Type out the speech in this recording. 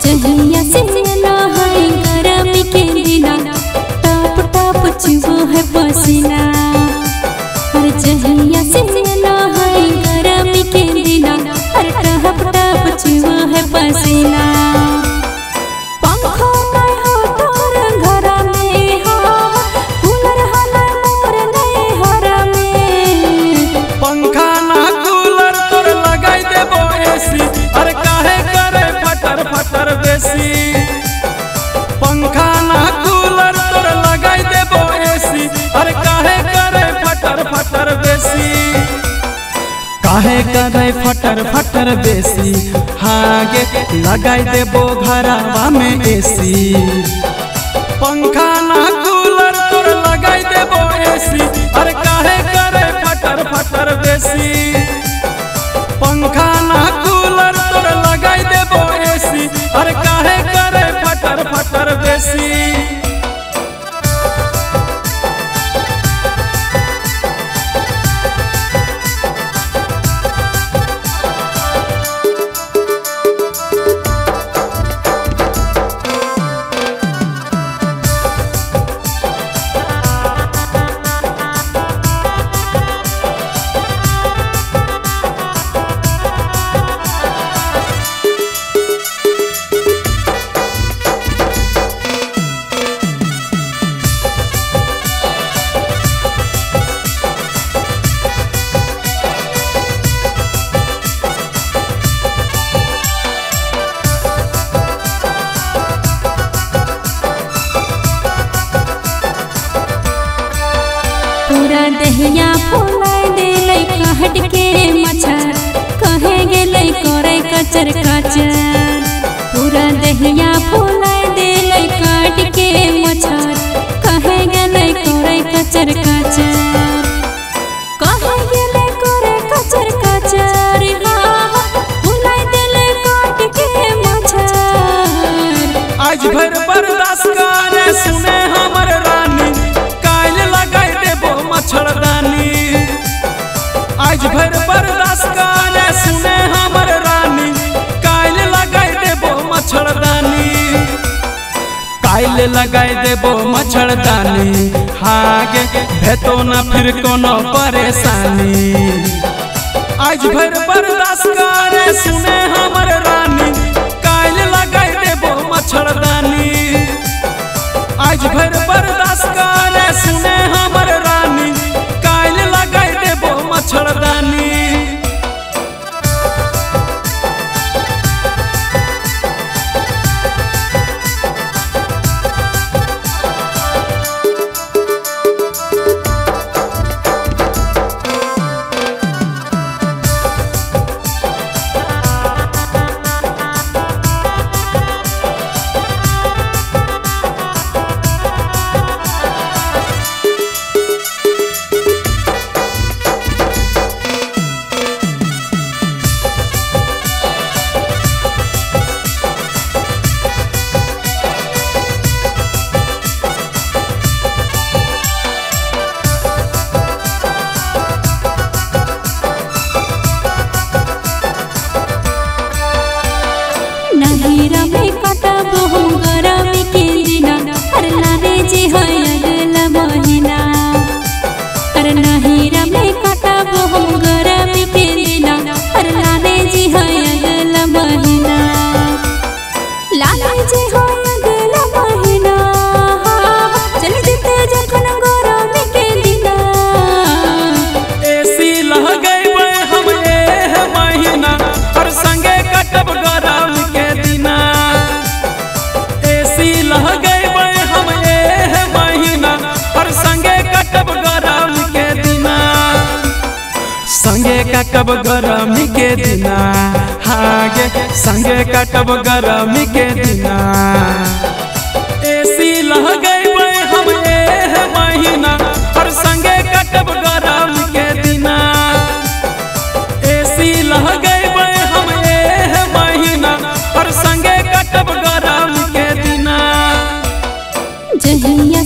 जहिया से नहाई गरमी के दिना टप टप चुबो है पसीना। अरे जहिया से नहाई गरमी के दिना अरे टप टप चुबो है पसीना। पंखा नहीं हो तोर घर में हो कूलर हला मोर नहीं हर में। पंखा ना कूलर तोर लगाई देबो एसी अरे काहे करे फटर फटर बेसी। पंखा ना कूलर तोर लगाई देबो एसी अरे काहे करे फटर फटर बेसी। काहे करे फटर फटर बेसी हाँ गे लगाई देबो घरवा में एसी। पंखा ना कूलर तोर लगाई देबो एसी अरे काहे करे फटर फटर बेसी। पंखा ना कूलर तोर लगाई देबो एसी अरे काहे करे फटर फटर बेसी। पूरा दहिया फुलाय देलै कहट के मच्छर कहे गेलै करे कचर कचर। पूरा दहिया फुलाय देलै कहट के मच्छर कहे गेलै करे कचर कचर। कहे गेलै करे कचर कचर हाँ फुलाय देलै कहट के मच्छर। आज भर बर्दाश्त करे सुने हमर रानी काल लगाई देबो मच्छरदानी। आज भर बर्दाश्त करे सुने हमर रानी काल लगाई देबो मच्छरदानी। काल लगाई देबो मच्छरदानी हाँ गे भेतो ना फिर कोनो परेशानी। आज भर बर्दाश्त करे सुने हमर रानी काल लगाई देबो मच्छरदानी। आज भर बर्दाश्त करे सुने हमर रानी काल लगाई देबो मच्छरदानी। नहिरा में कटबो हम गरमी के दिना अरे लाने जी है अगला महीना। अरे नहिरा में कटबो हम गरमी के दिना अरे लाने जी है अगला महीना। लाने जी है अगला महीना चल जते जखन गरमी के दिना। एसी लगैबै हम एह महीना और संगे कटब गरमी के दिना। एसी लगैबै हम एह महीना और संगे कटब गरमी के दिना। संगे कटब गरमी के दिना हाँ गे संगे कटब गरमी के दिना। एसी लगैबै हम एह महीना और संगे कटब गरमी के दिना। एसी लगैबै हम एह महीना और संगे कटब गरमी के दिना। जहिया